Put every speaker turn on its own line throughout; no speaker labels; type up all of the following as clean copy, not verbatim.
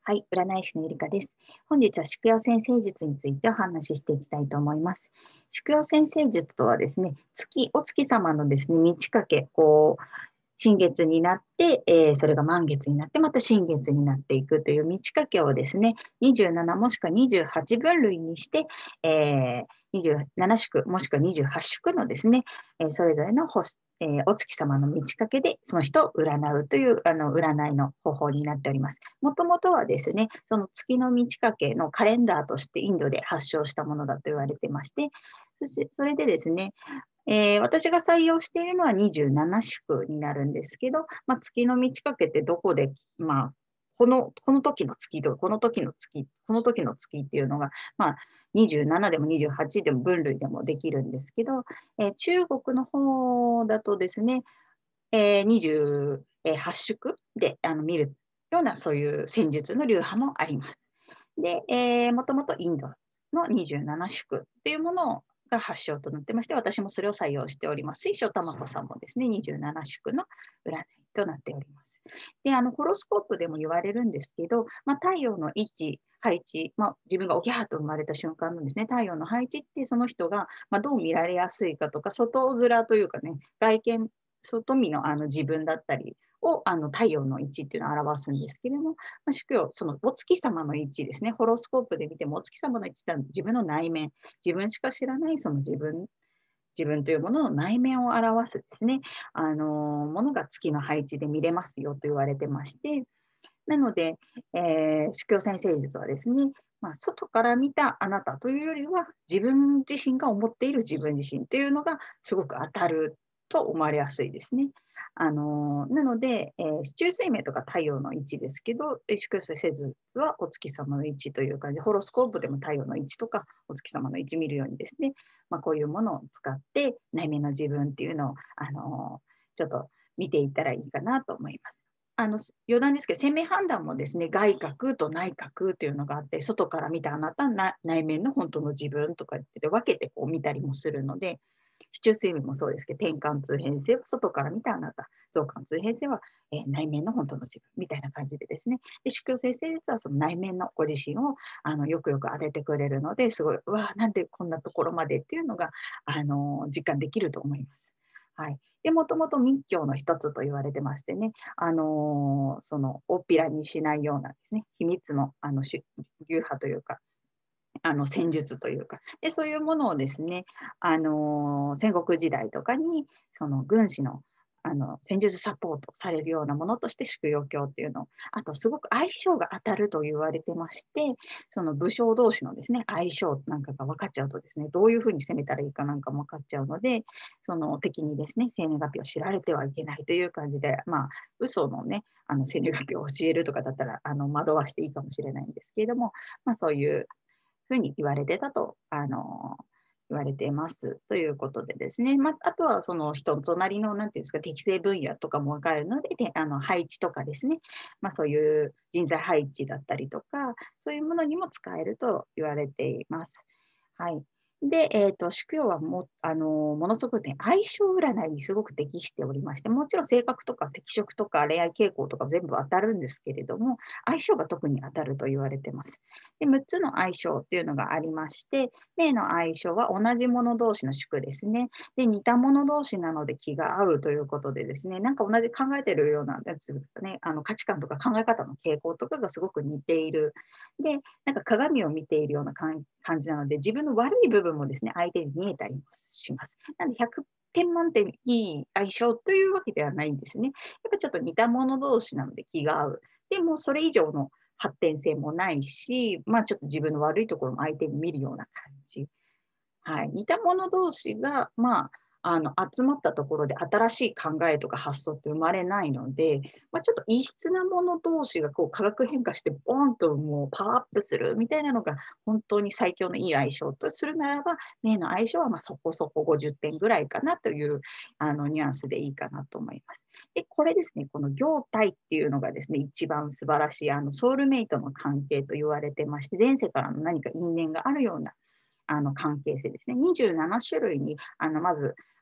はい、占い師のゆりかです。本日は宿養占星術についてお話ししていきたいと思います。宿養占星術とはですね、お月様のですね、満ち欠け、新月になって、それが満月になって、また新月になっていくという満ち欠けをですね、27もしくは28分類にして、27宿もしくは28宿のですね、それぞれのお月様の満ち欠けでその人を占うという占いの方法になっております。もともとはですね、その月の満ち欠けのカレンダーとしてインドで発祥したものだと言われてまして、それでですね、私が採用しているのは27宿になるんですけど、月の満ち欠けってどこで、この時の月と、この時の月、この時の月っていうのが、27でも28でも分類でもできるんですけど、中国の方だとですね、28宿で見るようなそういう戦術の流派もあります。で、もともとインドの27宿っていうものが発祥となってまして、私もそれを採用しております。水晶玉子さんもですね、27宿の占いとなっております。で、ホロスコープでも言われるんですけど、太陽の位置、配置、自分が起きはと生まれた瞬間のですね、太陽の配置ってその人が、どう見られやすいかとか、外面というかね、外見、外見の自分だったりを太陽の位置っていうのを表すんですけれども、宿よ、そのお月様の位置ですね、ホロスコープで見てもお月様の位置って自分の内面、自分しか知らないその自分というものの内面を表すですね、ものが月の配置で見れますよと言われてまして、なので、宿教占星術はですね、外から見たあなたというよりは、自分自身が思っている自分自身っていうのがすごく当たると思われやすいですね。なので、四柱推命とか太陽の位置ですけど、宿教占星術はお月様の位置という感じで、ホロスコープでも太陽の位置とかお月様の位置見るようにですね、こういうものを使って内面の自分っていうのを、ちょっと見ていったらいいかなと思います。余談ですけど、生命判断もですね、外角と内角というのがあって、外から見たあなた内面の本当の自分とかって分けてこう見たりもするので、市中睡眠もそうですけど、転換通変性は外から見たあなた、増換通変性は、内面の本当の自分みたいな感じでですね、で宿教性性術はその内面のご自身をよくよく当ててくれるので、すごい、うわ、なんでこんなところまでっていうのが実感できると思います。はい、でもともと密教の一つと言われてましてね、その大っぴらにしないようなですね、秘密の流派というか、戦術というか、でそういうものをですね、戦国時代とかにその軍師の戦術サポートされるようなものとして宿養教っていうのを、あとすごく相性が当たると言われてまして、その武将同士のですね、相性なんかが分かっちゃうとですね、どういうふうに攻めたらいいかなんかも分かっちゃうので、その敵にですね、生年月日を知られてはいけないという感じで、嘘のね、生年月日を教えるとかだったら、惑わしていいかもしれないんですけれども、そういうふうに言われてたと、言われていますということでですね、あとはその人の隣の、なんていうんですか、適正分野とかも分かるので、配置とかですね、そういう人材配置だったりとか、そういうものにも使えると言われています。はい。で、宿養はものすごくね、相性占いにすごく適しておりまして、もちろん性格とか適色とか恋愛傾向とか全部当たるんですけれども、相性が特に当たると言われてます。で、6つの相性っていうのがありまして、名の相性は同じ者同士の宿ですね。で、似た者同士なので気が合うということでですね、なんか同じ考えてるようなやつですかね、価値観とか考え方の傾向とかがすごく似ている。で、なんか鏡を見ているような感じなので、自分の悪い部分もですね、相手に見えたりもします。なので100点満点いい相性というわけではないんですね。やっぱちょっと似た者同士なので気が合う。でもそれ以上の発展性もないし、ちょっと自分の悪いところも相手に見るような感じ。はい、似た者同士が、集まったところで新しい考えとか発想って生まれないので、ちょっと異質なもの同士がこう化学変化してボーンともうパワーアップするみたいなのが本当に最強のいい相性とするならば、名の相性はそこそこ50点ぐらいかなというニュアンスでいいかなと思います。で、これですね、この業態っていうのがですね、一番素晴らしいソウルメイトの関係と言われてまして、前世からの何か因縁があるような関係性ですね。27種類に、まず、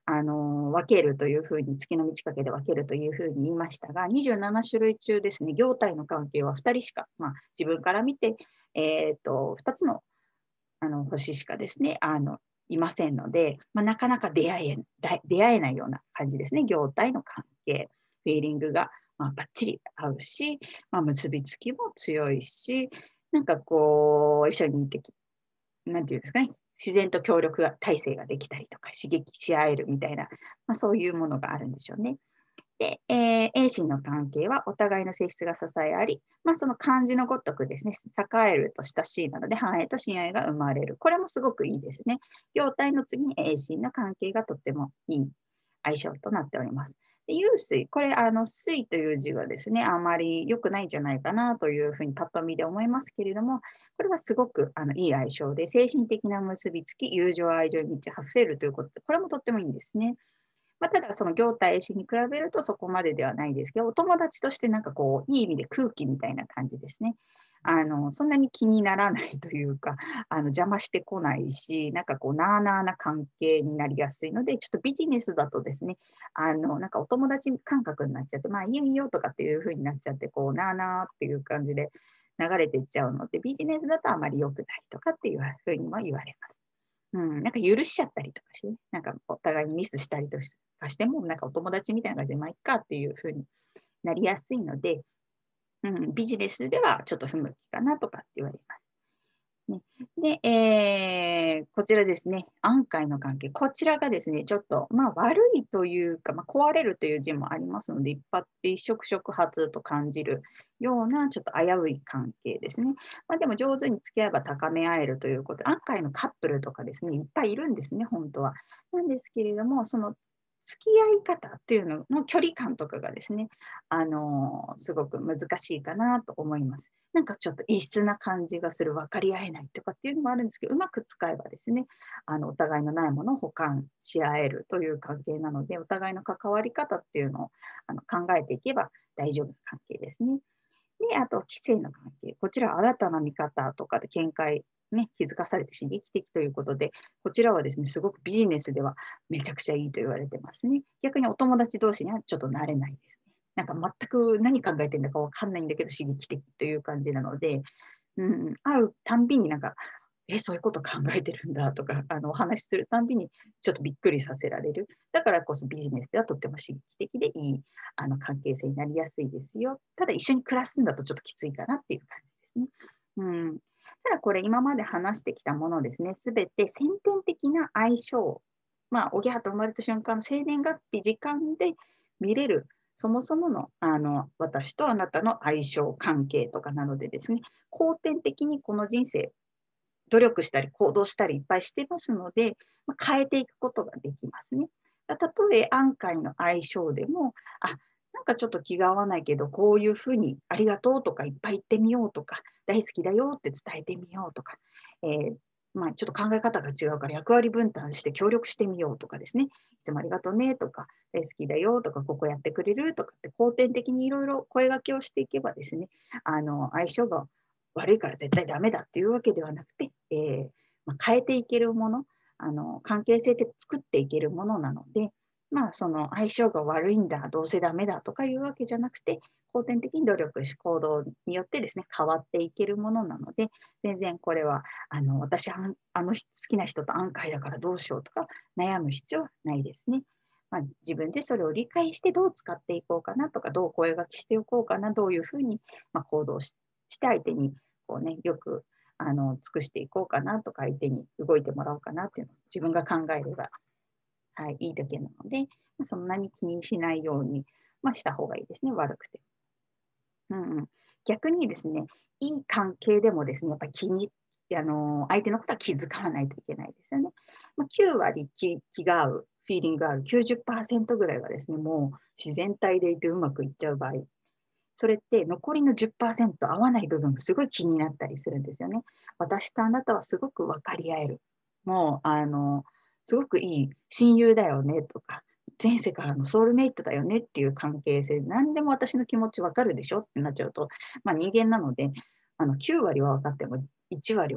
分けるというふうに、月の満ち欠けで分けるというふうに言いましたが、27種類中ですね、業態の関係は2人しか、自分から見て、2つの星しかですね、いませんので、なかなか出会えないような感じですね。業態の関係、フィーリングが、バッチリ合うし、結びつきも強いし、なんかこう、一緒にいてなんていうんですかね、自然と協力が体制ができたりとか、刺激し合えるみたいな、そういうものがあるんでしょうね。で、A 心の関係はお互いの性質が支えあり、その漢字のごとくですね、栄えると親しいなので、繁栄と親愛が生まれる。これもすごくいいですね。業態の次に A 心の関係がとってもいい相性となっております。で、湧水、これ、水という字はですね、あまり良くないんじゃないかなというふうにパッと見で思いますけれども、これはすごくいい相性で、精神的な結びつき、友情、愛情に満ち溢れるということで、これもとってもいいんですね。ただ、その業態師に比べるとそこまでではないですけど、お友達としてなんかこう、いい意味で空気みたいな感じですね。そんなに気にならないというか、邪魔してこないし、なんかこう、なあなあな関係になりやすいので、ちょっとビジネスだとですね、なんかお友達感覚になっちゃって、いいよいいよとかっていう風になっちゃって、こう、なあなあっていう感じで流れていっちゃうので、ビジネスだとあまり良くないとかっていう風にも言われます。なんか許しちゃったりとかしてね、なんかお互いにミスしたりとかしても、なんかお友達みたいな感じで、まあ、いっかっていう風になりやすいので、ビジネスではちょっと不向きかなとかって言われます。ね、で、こちらですね、暗海の関係。こちらがですね、ちょっと、悪いというか、壊れるという字もありますので、一触触発と感じるような、ちょっと危うい関係ですね。でも上手に付き合えば高め合えるということで、暗海のカップルとかですね、いっぱいいるんですね、本当は。なんですけれども、その付き合い方っていうのの距離感とかがですね、すごく難しいかなと思います。なんかちょっと異質な感じがする、分かり合えないとかっていうのもあるんですけど、うまく使えばですね、お互いのないものを補完し合えるという関係なので、お互いの関わり方っていうのを考えていけば大丈夫な関係ですね。で、あと、規制の関係。こちら、新たな見方とかで見解、ね、気づかされて刺激的ということで、こちらはですね、すごくビジネスではめちゃくちゃいいと言われてますね。逆にお友達同士にはちょっと慣れないですね。なんか全く何考えてるんだかわかんないんだけど刺激的という感じなので、会うたんびになんか、そういうこと考えてるんだとか、お話しするたんびにちょっとびっくりさせられる。だからこそビジネスではとっても刺激的でいい、関係性になりやすいですよ。ただ一緒に暮らすんだとちょっときついかなっていう感じですね。うん。ただこれ今まで話してきたものですね、すべて先天的な相性、おぎゃーと生まれた瞬間の生年月日、時間で見れるそもそもの、私とあなたの相性関係とかなのでですね、後天的にこの人生、努力したり行動したりいっぱいしてますので、変えていくことができますね。たとえ暗海の相性でも、なんかちょっと気が合わないけど、こういうふうにありがとうとかいっぱい言ってみようとか、大好きだよって伝えてみようとか、えーちょっと考え方が違うから役割分担して協力してみようとかですね、いつもありがとうねとか、大好きだよとか、ここやってくれるとかって後天的にいろいろ声掛けをしていけばですね、相性が悪いから絶対ダメだっていうわけではなくて、変えていけるもの、関係性って作っていけるものなので、その相性が悪いんだ、どうせダメだとかいうわけじゃなくて、後天的に努力し、行動によってですね、変わっていけるものなので、全然これは、私、好きな人と暗会だからどうしようとか悩む必要はないですね。自分でそれを理解してどう使っていこうかなとか、どう声掛けしておこうかな、どういうふうに、行動して相手にこうね、よく尽くしていこうかなとか、相手に動いてもらおうかなっていうのを自分が考えれば、はい、いいだけなので、そんなに気にしないように、した方がいいですね、悪くて。うんうん、逆にですね、いい関係でもですね、やっぱり相手のことは気遣わないといけないですよね。9割気が合う、フィーリングがある、90%ぐらいはですね、もう自然体でいてうまくいっちゃう場合、それって残りの10%合わない部分がすごい気になったりするんですよね。私とあなたはすごく分かり合える。もう、すごくいい親友だよねとか、前世からのソウルメイトだよねっていう関係性、何でも私の気持ち分かるでしょってなっちゃうと、人間なので、9割は分かっても1割はね、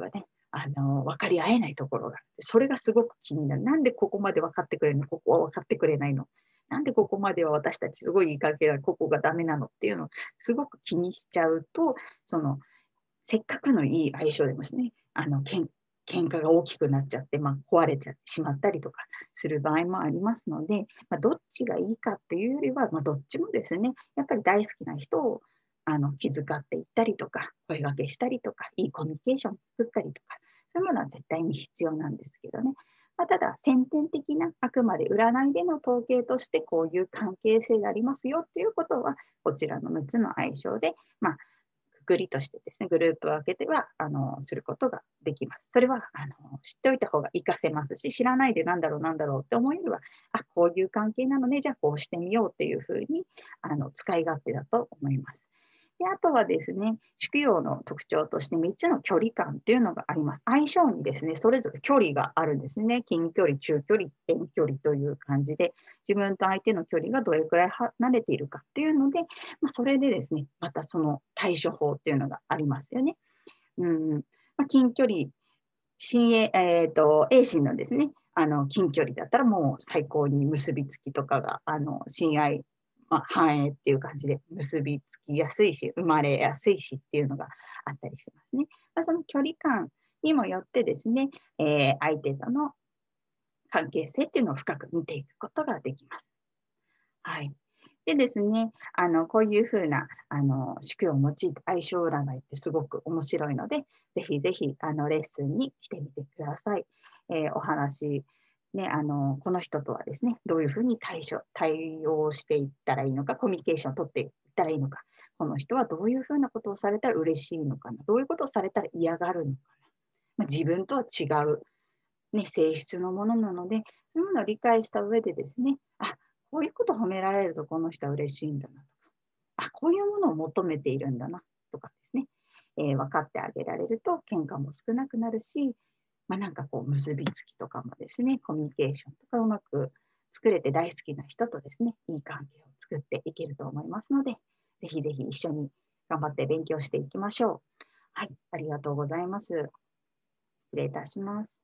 分かり合えないところがあって、それがすごく気になる。なんでここまで分かってくれるの、ここは分かってくれないの。なんでここまでは私たちすごいいい関係だ、ここがダメなのっていうのをすごく気にしちゃうと、その、せっかくのいい相性でもですね、喧嘩が大きくなっちゃって、壊れてしまったりとかする場合もありますので、どっちがいいかっていうよりは、どっちもですね、やっぱり大好きな人を気遣っていったりとか、声掛けしたりとか、いいコミュニケーションを作ったりとか、そういうものは絶対に必要なんですけどね。ただ、先天的な、あくまで占いでの統計として、こういう関係性がありますよっていうことは、こちらの6つの相性で、くくりとしてですね、グループ分けては、することができます。それは、知っておいた方が活かせますし、知らないでなんだろうなんだろうって思うよりは、こういう関係なのね、じゃあこうしてみようっていうふうに、使い勝手だと思います。で、あとはですね、宿陽の特徴として3つの距離感っていうのがあります。相性にですね、それぞれ距離があるんですね。近距離、中距離、遠距離という感じで、自分と相手の距離がどれくらい離れているかっていうので、それでですね、またその対処法っていうのがありますよね。近距離、親衛、A 心のですね、近距離だったらもう最高に結びつきとかが、親愛、繁栄っていう感じで結びつきやすいし、生まれやすいしっていうのがあったりしますね。その距離感にもよってですね、相手との関係性っていうのを深く見ていくことができます。はい。でですね、こういう風な、宿を用いて相性占いってすごく面白いので、ぜひぜひ、レッスンに来てみてください。お話、ね、この人とはですね、どういう風に対応していったらいいのか、コミュニケーションを取っていったらいいのか、この人はどういう風なことをされたら嬉しいのかな、どういうことをされたら嫌がるのかな。自分とは違う、ね、性質のものなので、そういうものを理解した上でですね、こういうこと褒められるとこの人は嬉しいんだなとか、こういうものを求めているんだなとかですね、分かってあげられると喧嘩も少なくなるし、なんかこう結びつきとかもですね、コミュニケーションとかうまく作れて大好きな人とですね、いい関係を作っていけると思いますので、ぜひぜひ一緒に頑張って勉強していきましょう。はい、ありがとうございます。失礼いたします。